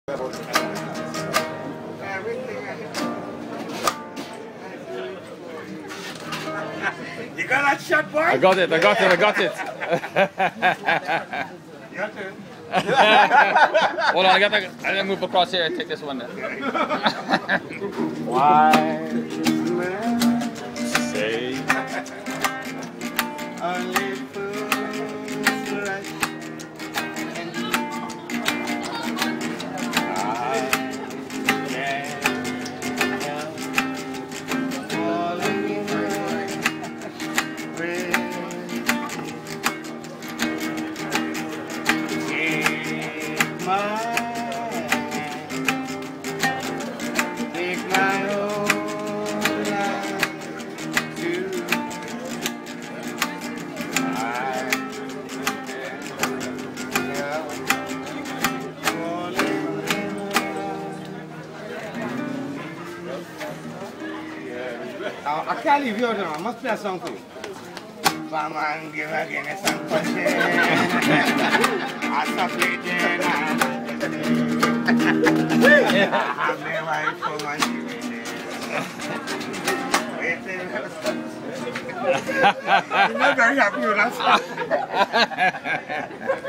You got that shot, boy? I got it. Your turn. Hold on, I gotta move across here and take this one then. Why Say only fools rush and I can't help falling in love with my hand, take my whole life too. I can't leave you now. I must play a song for you. Farman give again a song for shame. I stop playing. I'm the wife for my You're not very happy with that song.